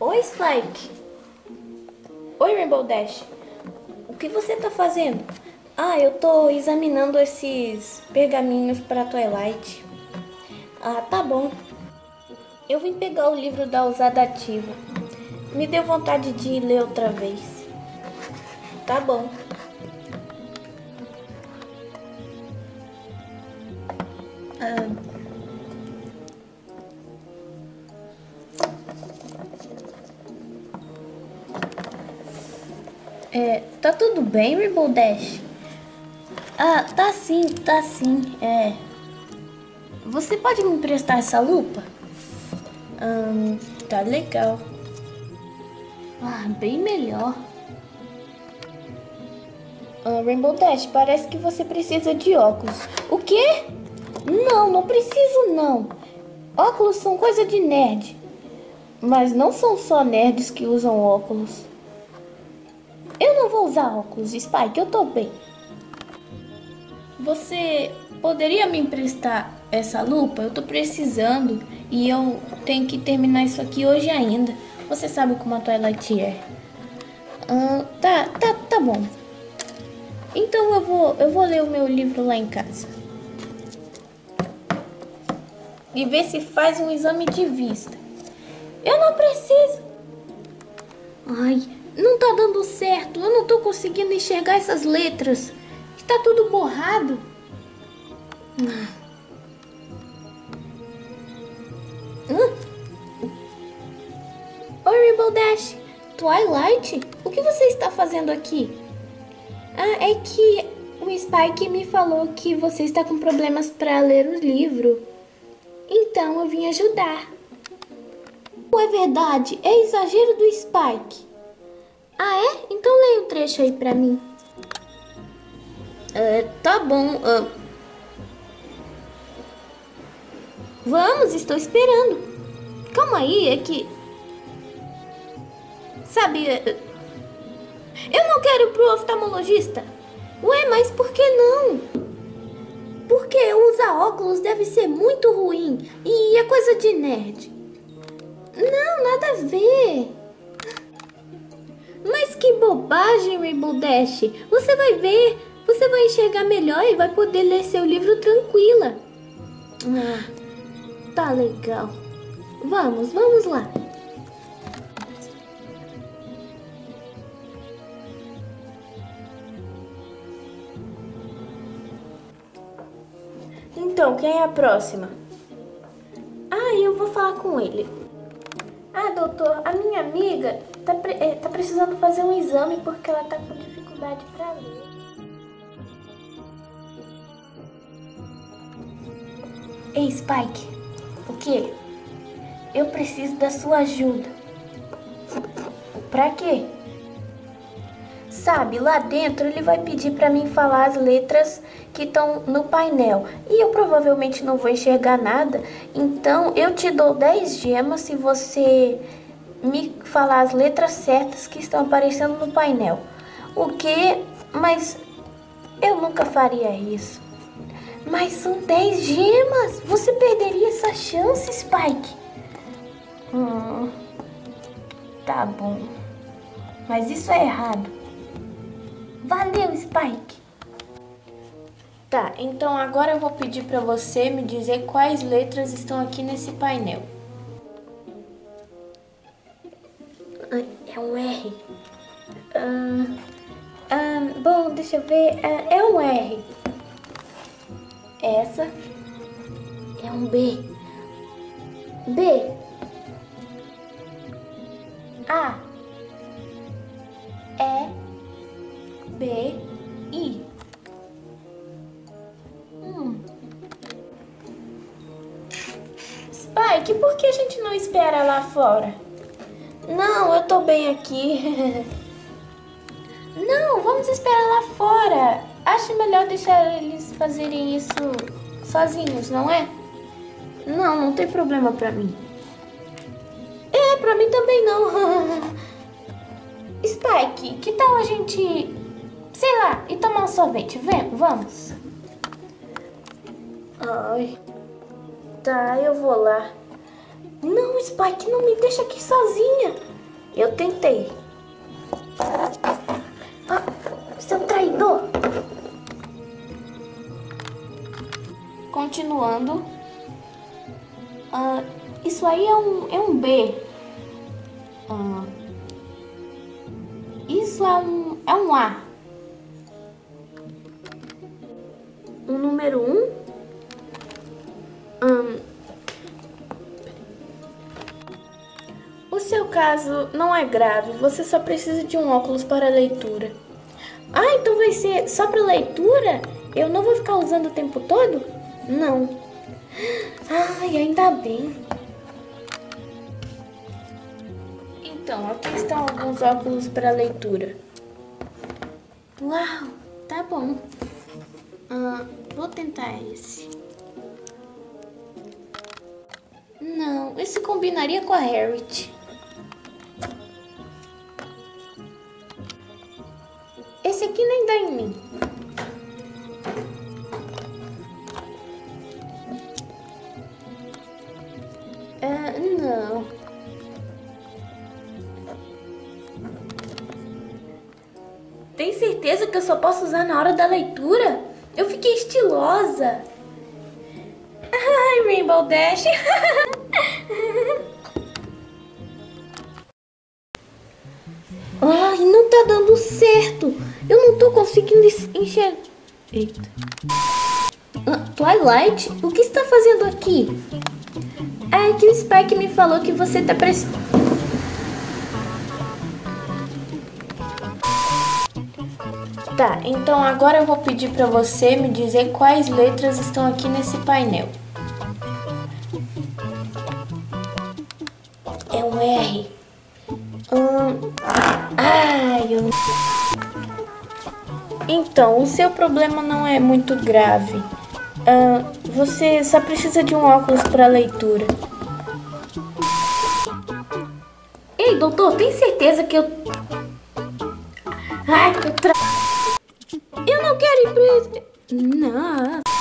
Oi, Spike. Oi, Rainbow Dash. O que você tá fazendo? Ah, eu tô examinando esses pergaminhos para Twilight. Ah, tá bom. Eu vim pegar o livro da Ousada Ativa. Me deu vontade de ler outra vez. Tá bom. Tá tudo bem, Rainbow Dash? Ah, tá sim. Você pode me emprestar essa lupa? Tá legal. Ah, bem melhor. Rainbow Dash, parece que você precisa de óculos. O quê? Não preciso não. Óculos são coisa de nerd. Mas não são só nerds que usam óculos. Eu não vou usar óculos, Spike, eu tô bem. Você poderia me emprestar essa lupa? Eu tô precisando e eu tenho que terminar isso aqui hoje ainda. Você sabe como a Twilight é. Tá bom. Então eu vou ler o meu livro lá em casa. E ver se faz um exame de vista. Eu não preciso. Ai, não tá dando certo. Eu não tô conseguindo enxergar essas letras. Está tudo borrado. Oi, Rainbow Dash. Twilight? O que você está fazendo aqui? Ah, é que o Spike me falou que você está com problemas para ler o livro. Então eu vim ajudar. É verdade, é exagero do Spike. Ah, é? Então leia o trecho aí pra mim. Tá bom. Vamos, estou esperando. Calma aí, é que... Sabe, eu não quero ir pro oftalmologista. Ué, mas por que não? Porque usar óculos deve ser muito ruim e é coisa de nerd. Não, nada a ver. Mas que bobagem, Rainbow Dash. Você vai ver, você vai enxergar melhor e vai poder ler seu livro tranquila. Tá legal. Vamos lá. Então, quem é a próxima? Ah, eu vou falar com ele. Ah, doutor, a minha amiga tá precisando fazer um exame porque ela tá com dificuldade pra ler. Ei, Spike, o quê? Eu preciso da sua ajuda. Pra quê? Sabe, lá dentro ele vai pedir pra mim falar as letras que estão no painel. E eu provavelmente não vou enxergar nada. Então eu te dou 10 gemas se você me falar as letras certas que estão aparecendo no painel. O quê? Mas eu nunca faria isso. Mas são 10 gemas. Você perderia essa chance, Spike. Tá bom. Mas isso é errado. Valeu, Spike. Tá, então agora eu vou pedir pra você me dizer quais letras estão aqui nesse painel. É um R. Bom, deixa eu ver. É um R. Essa é um B. B. A. E. B. I. Spike, por que a gente não espera lá fora? Não, eu tô bem aqui. Não, vamos esperar lá fora. Acho melhor deixar eles fazerem isso sozinhos, não é? Não tem problema pra mim. Pra mim também não. Spike, que tal a gente, sei lá, ir tomar um sorvete? Vamos. Ai, tá, eu vou lá. Não, Spike, não me deixa aqui sozinha. Eu tentei. Ah, seu traidor! Continuando. Isso aí é um B. Isso é um A. O número 1. O seu caso não é grave. Você só precisa de um óculos para leitura. Ah, então vai ser só para leitura? Eu não vou ficar usando o tempo todo? Não. Ai, ainda bem. Então, aqui estão alguns óculos para leitura. Uau, tá bom. Vou tentar esse. Não, esse combinaria com a Harriet. Esse aqui nem dá em mim. Não. Tem certeza que eu só posso usar na hora da leitura? Eu fiquei estilosa. Ai, Rainbow Dash. Ai, não tá dando certo. Eu não tô conseguindo enxergar. Eita. Twilight, o que está fazendo aqui? É que o Spike me falou que você tá precisando. Tá, então agora eu vou pedir pra você me dizer quais letras estão aqui nesse painel. É um R. Então, o seu problema não é muito grave. Você só precisa de um óculos para leitura. Ei, doutor, tem certeza que eu... Ai, eu não quero ir preso. Não.